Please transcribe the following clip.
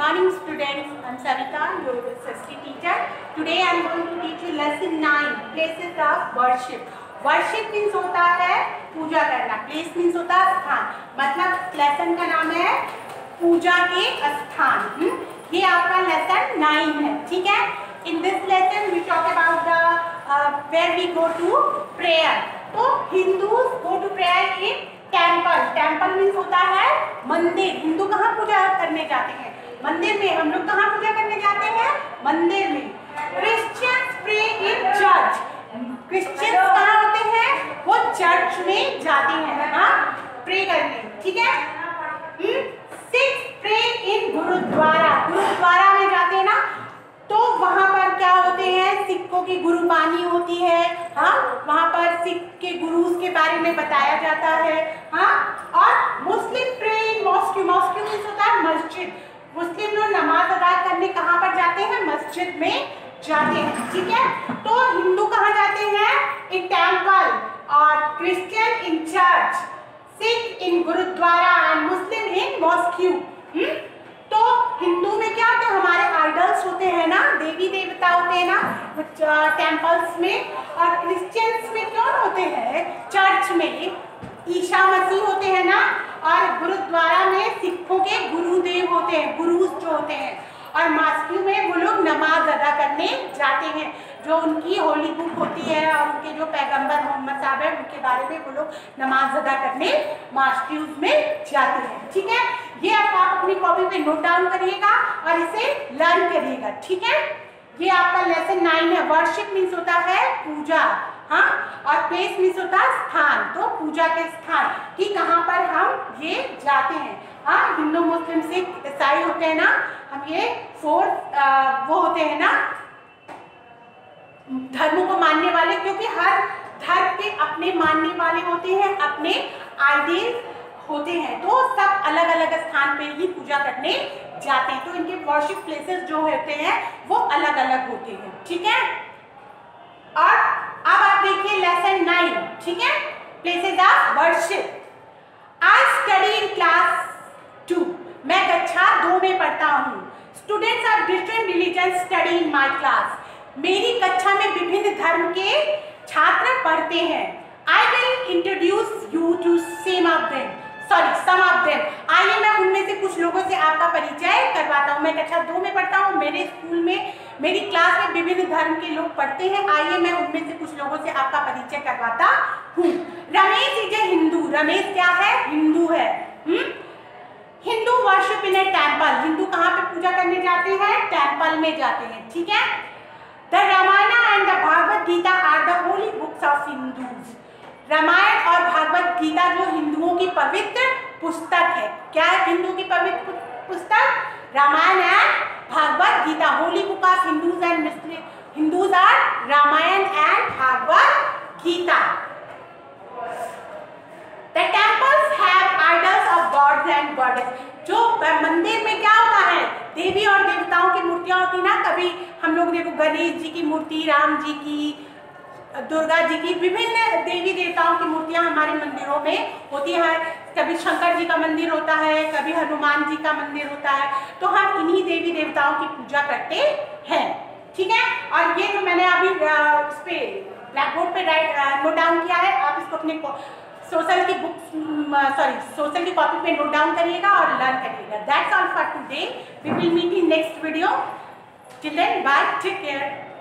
morning students, I'm Savita, your SST teacher. Today I'm going to teach you lesson 9, places of worship. Worship means होता है पूजा करना, place means होता है स्थान, मतलब lesson का नाम है पूजा के स्थान। ये आपका lesson 9 है, ठीक है। In this lesson we talk about the where we go to prayer. तो Hindus go to prayer in temple. Temple means होता है मंदिर। हिंदू कहाँ पूजा करने जाते हैं? मंदिर में। हम लोग कहाँ पूजा करने जाते हैं? मंदिर में। Christians pray in church. Christians कहाँ होते हैं? वो चर्च में जाते हैं, हाँ, प्रे करने, ठीक है। Sikhs pray in gurdwara. Gurdwara में जाते हैं ना, तो वहां पर क्या होते हैं? सिखों की गुरुबानी होती है, हाँ, वहां पर सिख के गुरुज के बारे में बताया जाता है, हाँ। और Muslim pray in mosque. Mosque means होता है मस्जिद। मुस्लिम लोग नमाज अदा करने कहाँ पर जाते हैं? मस्जिद में जाते हैं, ठीक है। तो हिंदू कहाँ जाते हैं? इन टेम्पल, और Christian in church, Sikh in gurdwara and Muslim in mosque. तो हिंदू में क्या होते हैं? हमारे आइडल्स होते हैं ना, देवी देवता होते हैं ना टेम्पल्स में। और क्रिश्चियंस में कौन होते हैं? चर्च में ईसा मसीह होते हैं ना। और गुरुद्वारा में सिखों के गुरुदेव होते हैं, गुरुज जो होते हैं। और मॉस्क्यू में वो लोग नमाज अदा करने जाते हैं, जो उनकी होली बुक होती है और उनके जो पैगंबर मोहम्मद साहब है उनके बारे में वो लोग नमाज अदा करने मॉस्क्यूज में जाते हैं, ठीक है। ये आप अपनी कॉपी पे नोट डाउन करिएगा और इसे लर्न करिएगा, ठीक है। ये आपका लेसन 9 है। वर्शिप मीन्स होता है पूजा, हाँ, और प्लेस मीन्स होता है स्थान। तो पूजा के स्थान कि कहाँ पर हम ये जाते हैं, हाँ। हिंदू मुस्लिम सिख ईसाई होते हैं ना, हम ये वो होते हैं ना धर्मों को मानने वाले, क्योंकि हर धर्म के अपने मानने वाले होते हैं, अपने आइडियल होते हैं। तो सब अलग अलग स्थान पे ही पूजा करने जाते हैं। तो इनके वर्शिप प्लेसेस जो होते हैं वो अलग अलग होते हैं, ठीक है। और अब आप देखिए लेसन 9, ठीक है, places of worship. I study in class 2। मैं कक्षा 2 में पढ़ता हूँ। Students of different religion study in my class. मेरी कक्षा में विभिन्न धर्म के छात्र पढ़ते हैं। I will introduce you to some of them. आइए मैं उनमें से कुछ लोगों से आपका परिचय करवाता हूँ। मैं कक्षा 2 में पढ़ता हूँ, मेरे स्कूल में, मेरी क्लास में विभिन्न धर्म के लोग पढ़ते हैं। आइए मैं उनमें से कुछ लोगों से आपका परिचय करवाता हूँ। Ramesh is a Hindu. रमेश क्या है? हिंदू है। Hindu worship in a temple. Hindu कहाँ पे पूजा करने जाते हैं? टेम्पल में जाते हैं, ठीक है। The Ramayana and the Bhagavad Gita are the holy books of Hindus. Ramayana और भागवत गीता जो हिंदुओं की पवित्र पुस्तक है। क्या है हिंदू की पवित्र पुस्तक? Ramayana and Bhagavad Gita. Holy book of Hindus and Muslim. Hindus are Ramayana and Bhagavad Gita. The temples have idols of gods and goddess. जो मंदिर में क्या होता है? देवी और देवताओं की मूर्तियां होती ना। कभी हम लोग देखो गणेश जी की मूर्ति, राम जी की, दुर्गा जी की, विभिन्न देवी देवताओं की मूर्तियां हमारे मंदिरों में होती है। कभी शंकर जी का मंदिर होता है, कभी हनुमान जी का मंदिर होता है। तो हम इन्हीं देवी देवताओं की पूजा करते हैं, ठीक है। और ये जो मैंने अभी इस पे ब्लैक बोर्ड पे नोट डाउन किया है, आप इसको अपने सोशल की कॉपी पे नोट डाउन करिएगा और लर्न करिएगा। That's all for today. We will meet in next video. Till then bye, take care.